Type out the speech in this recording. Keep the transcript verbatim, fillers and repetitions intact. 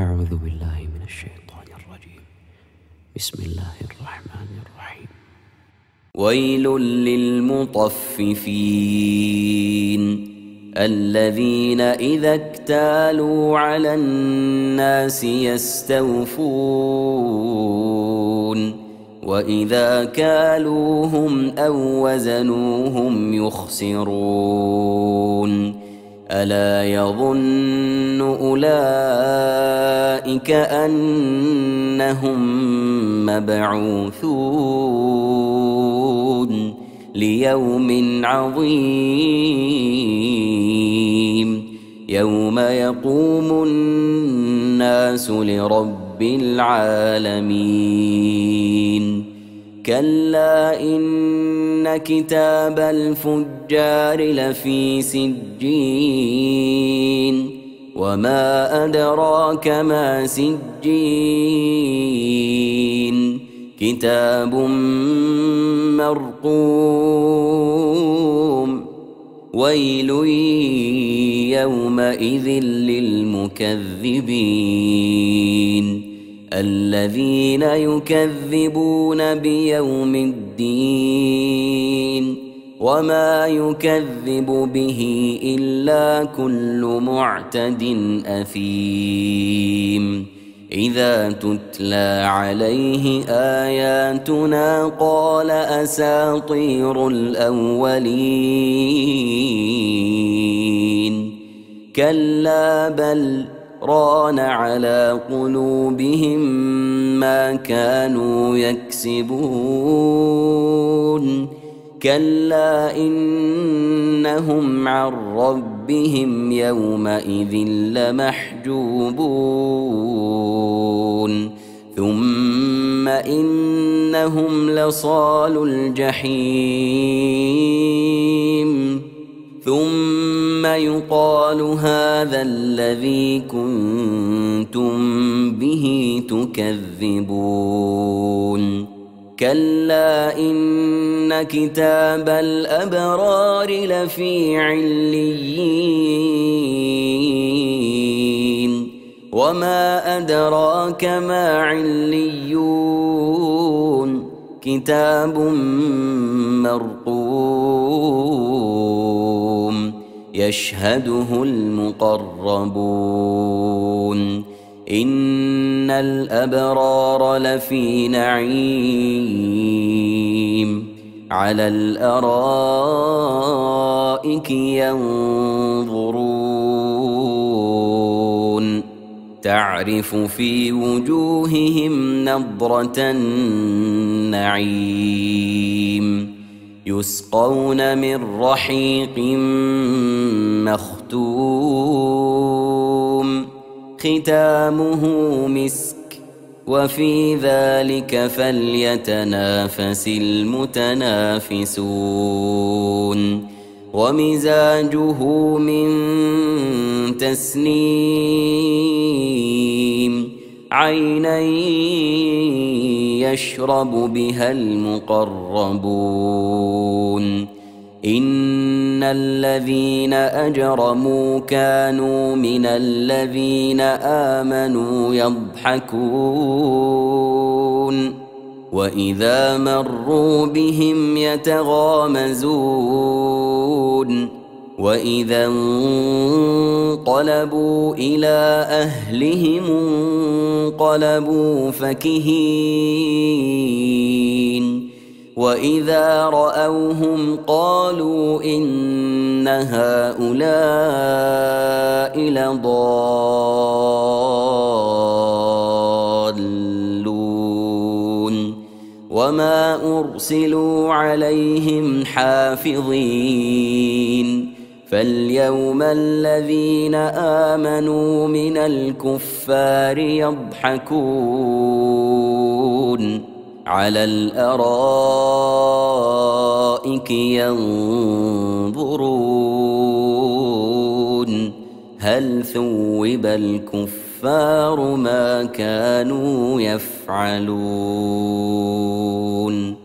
أعوذ بالله من الشيطان الرجيم. بسم الله الرحمن الرحيم. ويل للمطففين الذين إذا اكتالوا على الناس يستوفون وإذا كالوهم أو وزنوهم يخسرون ألا يظن أولئك أنهم مبعوثون ليوم عظيم يوم يقوم الناس لرب العالمين. كلا إن كتاب الفجار لفي سجين وما أدراك ما سجين كتاب مرقوم ويل يومئذ للمكذبين الذين يكذبون بيوم الدين وما يكذب به إلا كل معتد أثيم إذا تتلى عليه آياتنا قال أساطير الأولين كلا بل ران على قلوبهم ما كانوا يكسبون كلا إنهم عن ربهم يومئذ لمحجوبون ثم إنهم لصالو الجحيم ثم يقال هذا الذي كنتم به تكذبون كلا إن كتاب الأبرار لفي عليين وما أدراك ما عليون كتاب مرقوم يشهده المقربون إن الأبرار لفي نعيم على الأرائك ينظرون تعرف في وجوههم نضرة النعيم يسقون من رحيق مختوم ختامه مسك وفي ذلك فليتنافس المتنافسون ومزاجه من تسنيم عينا يشرب بها المقربون إن الذين أجرموا كانوا من الذين آمنوا يضحكون وإذا مروا بهم يتغامزون وإذا انقلبوا إلى أهلهم انقلبوا فكهين وإذا رأوهم قالوا إن هؤلاء لضالون وما أرسلوا عليهم حافظين فاليوم الذين آمنوا من الكفار يضحكون على الأرائك ينظرون هل ثوب الكفار ما كانوا يفعلون.